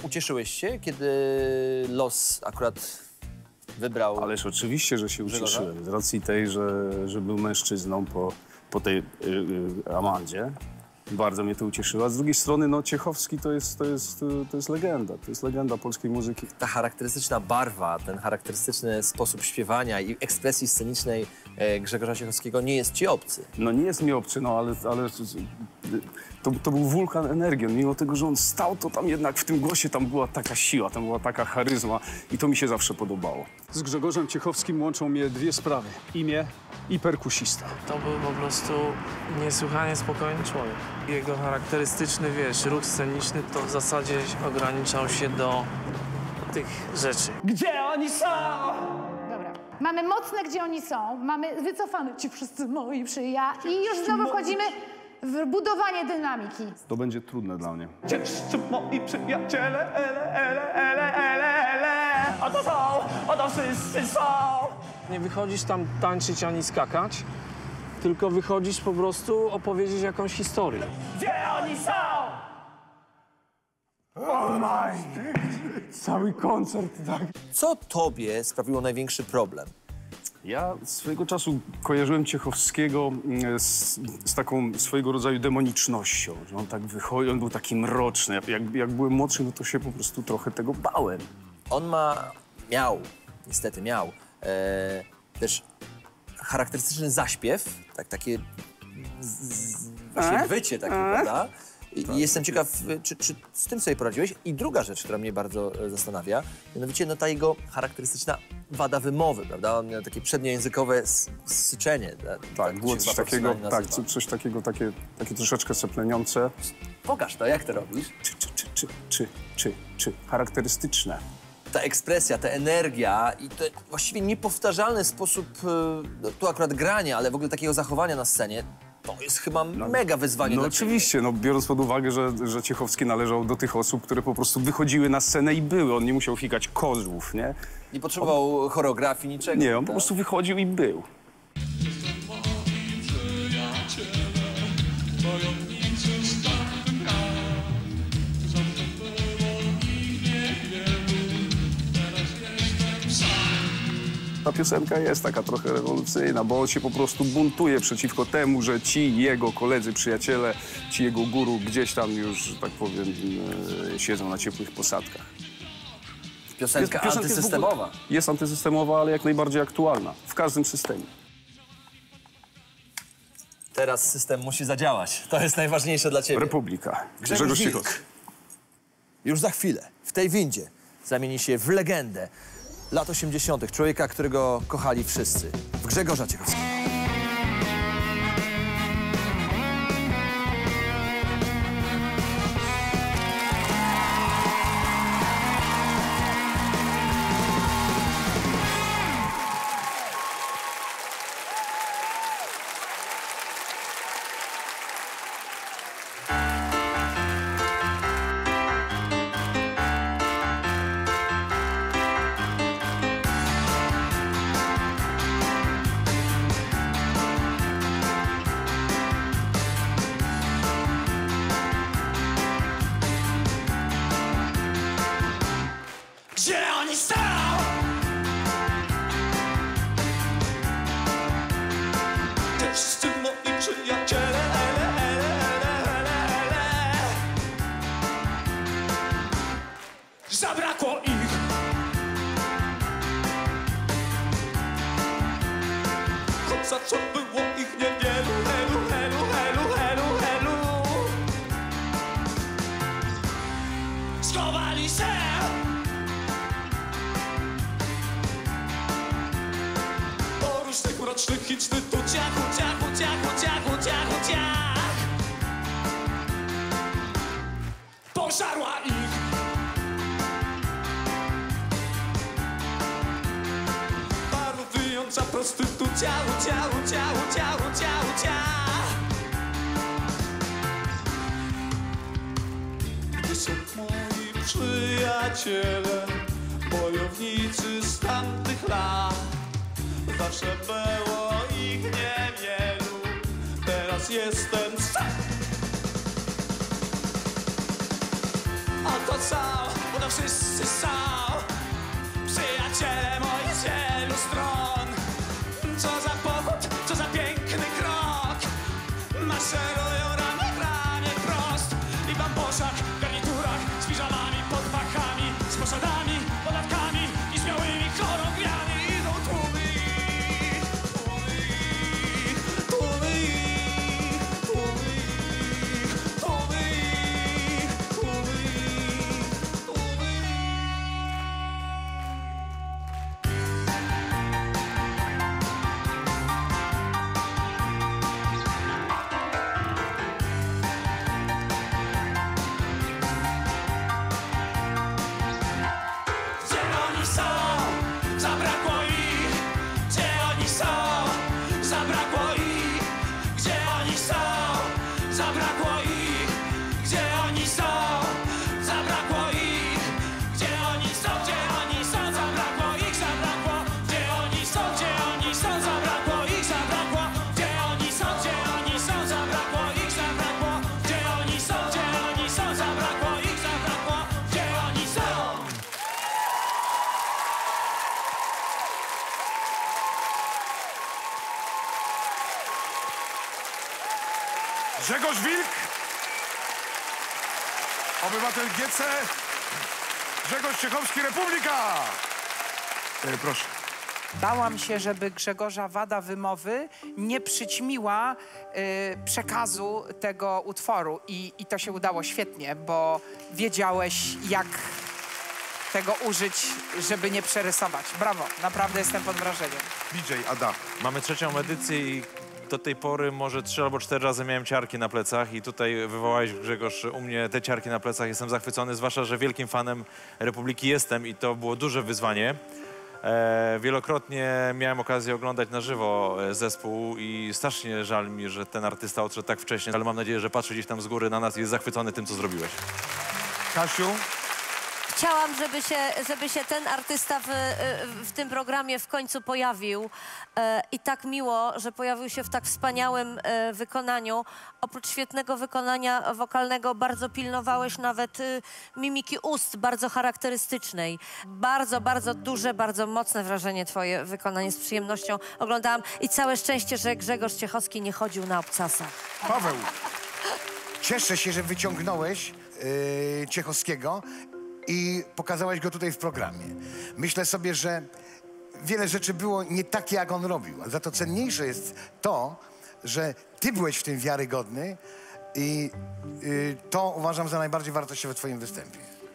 Ucieszyłeś się, kiedy los akurat wybrał... Ależ oczywiście, że się ucieszyłem. Z racji tej, że był mężczyzną po tej Amandzie. Bardzo mnie to ucieszyło. A z drugiej strony, no, Ciechowski to jest legenda. To jest legenda polskiej muzyki. Ta charakterystyczna barwa, ten charakterystyczny sposób śpiewania i ekspresji scenicznej Grzegorza Ciechowskiego nie jest ci obcy. No nie jest mi obcy, no ale to był wulkan energii. Mimo tego, że on stał, to tam jednak w tym głosie tam była taka siła, tam była taka charyzma i to mi się zawsze podobało. Z Grzegorzem Ciechowskim łączą mnie dwie sprawy. Imię i perkusista. To był po prostu niesłychanie spokojny człowiek. Jego charakterystyczny, wiesz, ruch sceniczny to w zasadzie ograniczał się do tych rzeczy. Gdzie oni są? Dobra. Mamy mocne, gdzie oni są. Mamy wycofane ci wszyscy moi przyjaciele. I już znowu wchodzimy w budowanie dynamiki. To będzie trudne dla mnie. Wszyscy moi przyjaciele, ele. Oto wszyscy są. Nie wychodzisz tam tańczyć ani skakać, tylko wychodzisz po prostu opowiedzieć jakąś historię. Gdzie oni są? Cały koncert, tak. Co tobie sprawiło największy problem? Ja swojego czasu kojarzyłem Ciechowskiego z taką swojego rodzaju demonicznością, że on tak wychodzi, on był taki mroczny. Jak byłem młodszy, no to się po prostu trochę tego bałem. On niestety miał, też charakterystyczny zaśpiew, takie właśnie wycie takie, prawda? I jestem ciekaw, czy z tym sobie poradziłeś? I druga rzecz, która mnie bardzo zastanawia, mianowicie no, ta jego charakterystyczna wada wymowy, prawda? On miał takie przedniojęzykowe syczenie. Tak, było coś takiego, coś takiego, takie troszeczkę sepleniące. Pokaż to, jak to robisz? Charakterystyczne. Ta ekspresja, ta energia i to właściwie niepowtarzalny sposób, tu akurat grania, ale w ogóle takiego zachowania na scenie, to jest chyba mega wyzwanie dla ciebie. Oczywiście, no, biorąc pod uwagę, że Ciechowski należał do tych osób, które po prostu wychodziły na scenę i były. On nie musiał fikać kozłów, nie? Nie potrzebował choreografii, niczego. Nie, on po prostu wychodził i był. Ta piosenka jest taka trochę rewolucyjna, bo on się po prostu buntuje przeciwko temu, że ci jego koledzy, przyjaciele, ci jego guru gdzieś tam już, że tak powiem, siedzą na ciepłych posadkach. Piosenka antysystemowa. Jest antysystemowa, ale jak najbardziej aktualna. W każdym systemie. Teraz system musi zadziałać. To jest najważniejsze dla ciebie. Republika. Grzegorz Ciechowski. Już za chwilę w tej windzie zamieni się w legendę lat 80. Człowieka, którego kochali wszyscy. W Grzegorza Ciechowskiego. Gdzie oni są? Te wszyscy moi przyjaciele, zabrakło ich. Choć za co było ich niewielu, schowali się. Rocznych instytucjach, pożarła ich. Parująca prostytucja, Gdy są moi przyjaciele, bojownicy z tamtych lat. Zawsze było ich niewielu, teraz jestem sam. A to sam, to wszyscy są przyjaciele moich z wielu stron. Co za pochód, co za piękny krok. Maszerują ramię w ramię prost. I bamboszach w garniturach z piżamami pod pachami, z posadami, podatkami i śmiałymi chorągwiami idą tłumy ich, tłumy ich, tłumy ich, tłumy ich, tłumy ich, tłumy ich, tłumy ich. Gdzie oni są? Zabrakło ich. Gdzie oni są? Zabrakło ich. Gdzie oni są? Zabrakło ich. Gdzie oni są? Zabrakło ich. Gdzie oni są? Gdzie oni są? Zabrakło ich. Zabrakło. Gdzie oni są? Gdzie oni są? Zabrakło ich. Zabrakło. Gdzie oni są? Gdzie oni są? Zabrakło ich. Zabrakło. Gdzie oni są? Gdzie oni są? Zabrakło ich. Zabrakło. Gdzie oni są? Grzegorz Wilk, obywatel GC, Grzegorz Ciechowski, Republika. Proszę. Bałam się, żeby Grzegorza wada wymowy nie przyćmiła przekazu tego utworu i to się udało świetnie, bo wiedziałeś, jak tego użyć, żeby nie przerysować. Brawo, naprawdę jestem pod wrażeniem. DJ Ada. Mamy trzecią edycję i do tej pory może 3 albo 4 razy miałem ciarki na plecach i tutaj wywołałeś, Grzegorz, u mnie te ciarki na plecach. Jestem zachwycony, zwłaszcza, że wielkim fanem Republiki jestem i to było duże wyzwanie. Wielokrotnie miałem okazję oglądać na żywo zespół i strasznie żal mi, że ten artysta odszedł tak wcześnie, ale mam nadzieję, że patrzy gdzieś tam z góry na nas i jest zachwycony tym, co zrobiłeś. Kasiu. Chciałam, żeby się ten artysta w tym programie w końcu pojawił. I tak miło, że pojawił się w tak wspaniałym wykonaniu. Oprócz świetnego wykonania wokalnego bardzo pilnowałeś nawet mimiki ust, bardzo charakterystycznej. Bardzo, bardzo duże, bardzo mocne wrażenie twoje wykonanie, z przyjemnością oglądałam. I całe szczęście, że Grzegorz Ciechowski nie chodził na obcasa. Paweł. Cieszę się, że wyciągnąłeś Ciechowskiego i pokazałeś go tutaj w programie. Myślę sobie, że wiele rzeczy było nie takie, jak on robił. Za to cenniejsze jest to, że ty byłeś w tym wiarygodny i to uważam za najbardziej wartościowe w twoim występie.